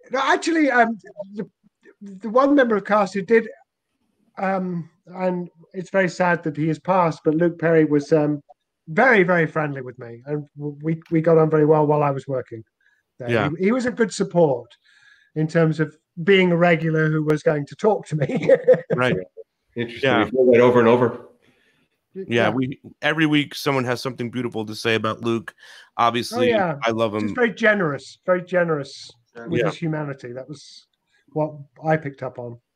No, actually, the one member of cast who did, and it's very sad that he has passed, but Luke Perry was very, very friendly with me, and we got on very well while I was working there. Yeah. He was a good support in terms of being a regular who was going to talk to me. Right. Interesting. Yeah. We feel that over and over. Yeah, we every week someone has something beautiful to say about Luke. Obviously, I love him. Just very generous with his humanity. That was what I picked up on.